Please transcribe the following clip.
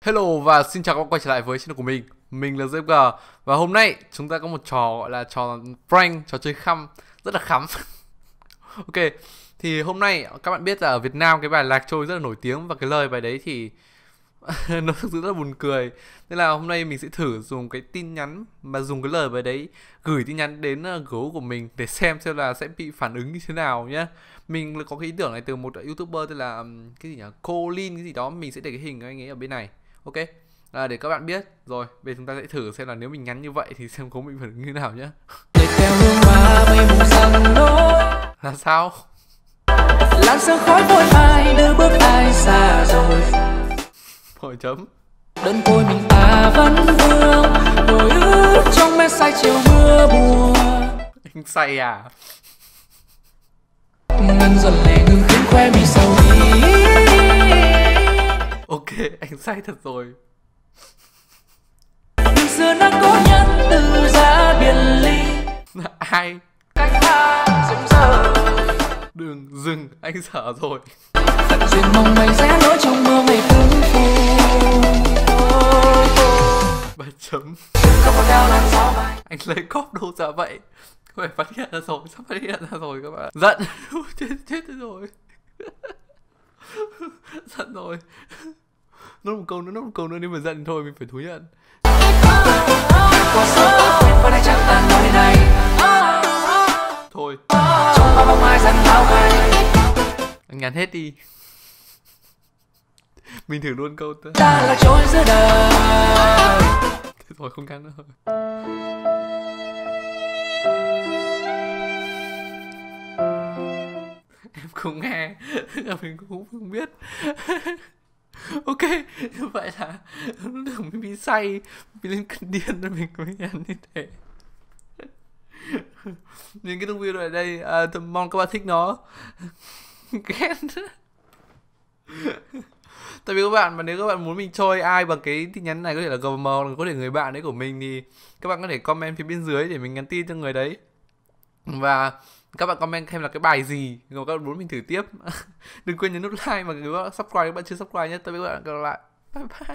Hello và xin chào các bạn quay trở lại với channel của mình là ZG. Và hôm nay chúng ta có một trò gọi là trò prank, trò chơi khăm, rất là khắm. Ok, thì hôm nay các bạn biết là ở Việt Nam cái bài Lạc Trôi rất là nổi tiếng. Và cái lời bài đấy thì nó thực sự rất là buồn cười. Nên là hôm nay mình sẽ thử dùng cái tin nhắn, mà dùng cái lời bài đấy gửi tin nhắn đến gấu của mình để xem là sẽ bị phản ứng như thế nào nhé. Mình có cái ý tưởng này từ một YouTuber tên là cái gì nhỉ, Colin cái gì đó. Mình sẽ để cái hình của anh ấy ở bên này. Ok, để các bạn biết. Rồi, bây giờ chúng ta sẽ thử xem là nếu mình nhắn như vậy thì xem có bị phản ứng như nào nhé. Là sao? Làn sương khói vội ai đưa bước ai xa rồi. Hồi chấm. Đơn côi mình ta vẫn vương nỗi ước trong mê say chiều mưa buồn. Anh say à? Ngân dần lệ ngừng khiến khoe mi sầu đi. Ok, anh say thật rồi. Đừng xưa đã có nhân từ ra biệt ly. Ai? Cách ta dừng giờ. Đừng dừng, anh sợ rồi. Tận duyên mong mây rẽ lối trong mưa ngày cứng phù. Ba chấm. Không còn đau làn gió bay. Anh lấy cóp đâu ra vậy? Các bạn phát hiện ra rồi, sắp phát hiện ra rồi các bạn. Giận. chết rồi. Giận rồi. Nó một câu nữa nếu mà giận thôi mình phải thú nhận. Thôi. Anh nhắn hết đi. Mình thử luôn câu tới. Ta là trôi giữa đời. Thế thôi không ngắn nữa rồi. Em không nghe. Mình cũng không biết. Ok, như vậy là mình bị say, bị lên cơn điên rồi mình mới nhắn như thế. Nên cái thông video ở đây, mong các bạn thích nó. Ghét. Tại vì các bạn, mà nếu các bạn muốn mình trôi ai bằng cái tin nhắn này, có thể là GM hoặc có thể người bạn đấy của mình, thì các bạn có thể comment phía bên dưới để mình nhắn tin cho người đấy. Và các bạn comment thêm là cái bài gì mà các bạn muốn mình thử tiếp. Đừng quên nhấn nút like, mà nếu các bạn subscribe, các bạn chưa subscribe nhé. Tạm biệt các bạn, gặp lại. Bye bye.